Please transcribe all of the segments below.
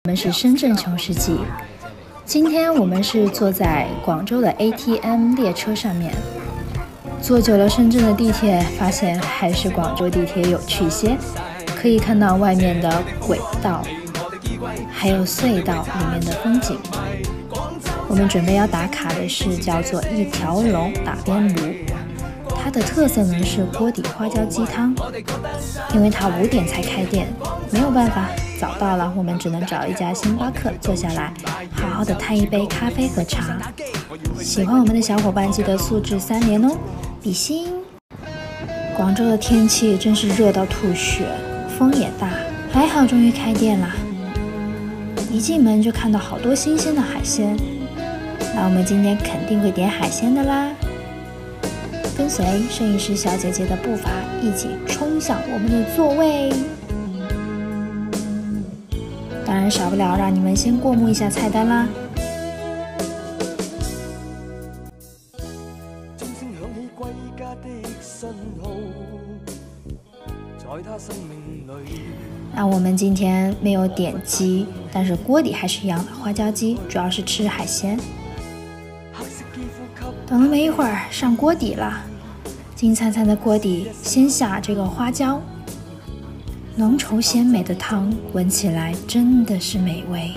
们是深圳穷世纪，今天我们是坐在广州的 ATM 列车上面。坐久了深圳的地铁，发现还是广州地铁有趣些，可以看到外面的轨道，还有隧道里面的风景。我们准备要打卡的是叫做一条龙打边炉，它的特色呢是锅底花椒鸡汤，因为它5点才开店，没有办法，早到了，我们只能找一家星巴克坐下来，好好的摊一杯咖啡和茶。喜欢我们的小伙伴记得素质3连哦，比心。广州的天气真是热到吐血，风也大，还好终于开店啦。一进门就看到好多新鲜的海鲜，那我们今天肯定会点海鲜的啦。跟随摄影师小姐姐的步伐，一起冲向我们的座位。当然少不了让你们先过目一下菜单啦。那我们今天没有点鸡，但是锅底还是一样的花椒鸡，主要是吃海鲜。等了没一会儿，上锅底了。金灿灿的锅底，先下这个花椒，浓稠鲜美的汤，闻起来真的是美味。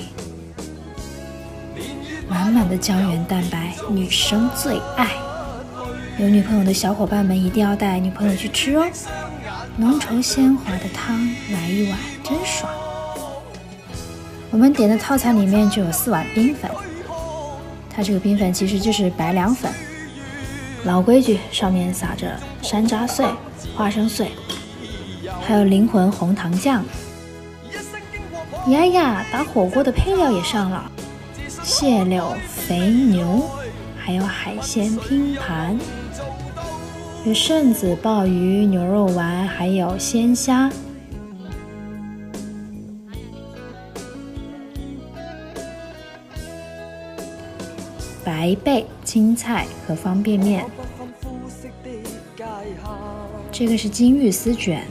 满满的胶原蛋白，女生最爱。有女朋友的小伙伴们一定要带女朋友去吃哦。浓稠鲜滑的汤，来一碗真爽。我们点的套餐里面就有4碗冰粉，它这个冰粉其实就是白凉粉。老规矩，上面撒着山楂碎、花生碎，还有灵魂红糖酱。呀，打火锅的配料也上了，蟹柳、肥牛，还有海鲜拼盘，有蜃子、鲍鱼、牛肉丸，还有鲜虾。白贝、青菜和方便面，这个是金玉丝卷，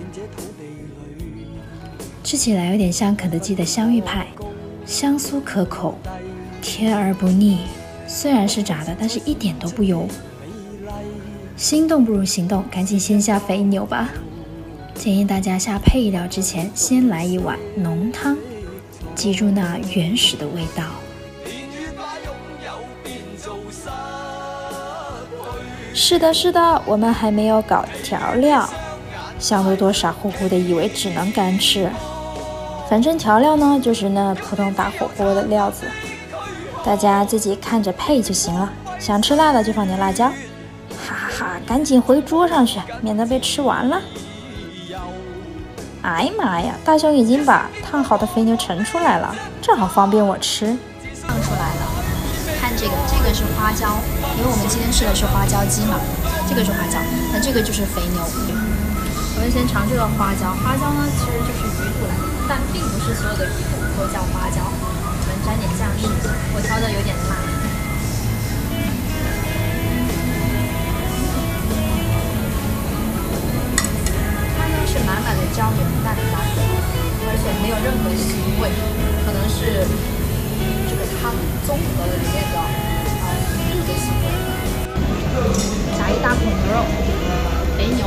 吃起来有点像肯德基的香芋派，香酥可口，甜而不腻。虽然是炸的，但是一点都不油。心动不如行动，赶紧先下肥牛吧。建议大家下配料之前，先来一碗浓汤，记住那原始的味道。是的，我们还没有搞调料，香多多傻乎乎的以为只能干吃。反正调料呢，就是那普通打火锅的料子，大家自己看着配就行了。想吃辣的就放点辣椒，哈哈哈！赶紧回桌上去，免得被吃完了。哎呀妈呀，大雄已经把烫好的肥牛盛出来了，正好方便我吃。 烫出来了，看这个是花椒，因为我们今天吃的是花椒鸡嘛，这个是花椒，那这个就是肥牛。我们先尝这个花椒，花椒呢其实就是鱼肚来的，但并不是所有的鱼肚都叫花椒。我们沾点酱试一下，我调的有点辣。它呢是满满的胶原蛋白，而且没有任何腥味，可能是这个汤综合了里面的鱼的腥味。夹一大口牛肉，肥牛。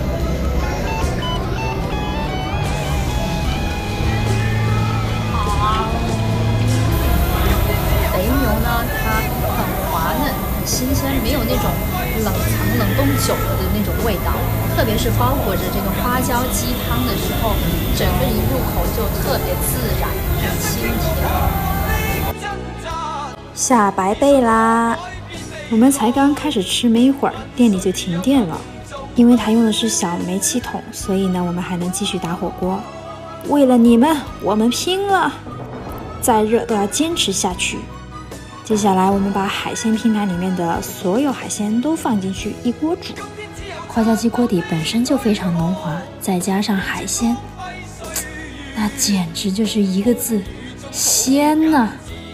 肥牛呢，它很滑嫩、很新鲜，没有那种冷冻久了的那种味道。特别是包裹着这个花椒鸡汤的时候，整个一入口就特别自然、很清甜。 下白贝啦！我们才刚开始吃没一会儿，店里就停电了。因为它用的是小煤气桶，所以呢，我们还能继续打火锅。为了你们，我们拼了！再热都要坚持下去。接下来我们把海鲜拼盘里面的所有海鲜都放进去一锅煮。花椒鸡锅底本身就非常浓滑，再加上海鲜，那简直就是一个字：鲜呐！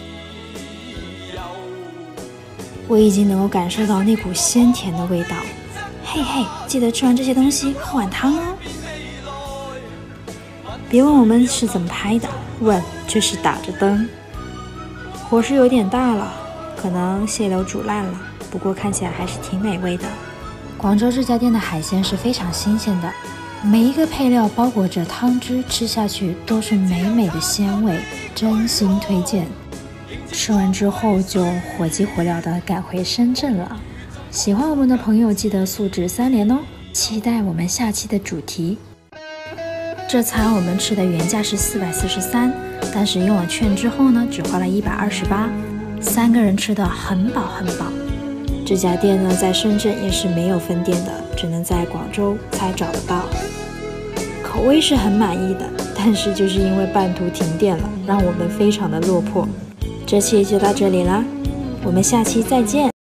我已经能够感受到那股鲜甜的味道。嘿嘿，记得吃完这些东西喝碗汤哦。别问我们是怎么拍的， 问这是打着灯。火是有点大了，可能蟹柳煮烂了，不过看起来还是挺美味的。广州这家店的海鲜是非常新鲜的，每一个配料包裹着汤汁，吃下去都是美美的鲜味，真心推荐。吃完之后就火急火燎地赶回深圳了。喜欢我们的朋友记得素质3连哦，期待我们下期的主题。这餐我们吃的原价是443，但是用了券之后呢，只花了128，3个人吃的很饱很饱。这家店呢，在深圳也是没有分店的，只能在广州才找得到。口味是很满意的，但是就是因为半途停电了，让我们非常的落魄。这期就到这里啦，我们下期再见。